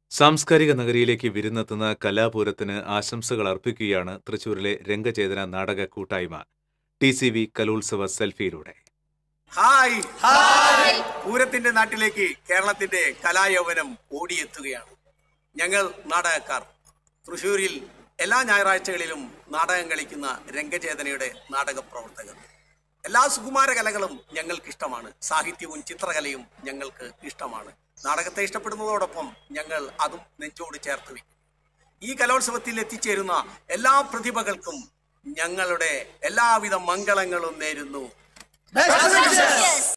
സാംസ്കാരിക നഗരിയിലേക്ക് വിരുന്നെത്തുന്ന കലാപൂരത്തിന് ആശംസകൾ അർപ്പിക്കുകയാണ് തൃശൂരിലെ രംഗചേതന നാടക കൂട്ടായ്മ TCV കലോത്സവ സെൽഫിയിലൂടെ. ഹായ് പൂരത്തിന്റെ നാട്ടിലേക്ക് കേരളത്തിന്റെ കലായൗവനം ഓടിയെത്തുകയാണ്. ഞങ്ങൾ നാടകക്കാർ തൃശൂരിൽ എല്ലാ ഞായറാഴ്ചകളിലും നാടകം കളിക്കുന്ന രംഗചേതനയുടെ നാടക പ്രവർത്തകർ. എല്ലാ സുകുമാര കലകളും ഞങ്ങൾക്ക് ഇഷ്ടമാണ്. സാഹിത്യവും ചിത്രകലയും ഞങ്ങൾക്ക് ഇഷ്ടമാണ്. നാടകത്തെ ഇഷ്ടപ്പെടുന്നതോടൊപ്പം ഞങ്ങൾ അതും നെഞ്ചോട് ചേർത്ത് വയ്ക്കും. ഈ കലോത്സവത്തിൽ എത്തിച്ചേരുന്ന എല്ലാ പ്രതിഭകൾക്കും ഞങ്ങളുടെ എല്ലാവിധ മംഗളങ്ങളും നേരുന്നു.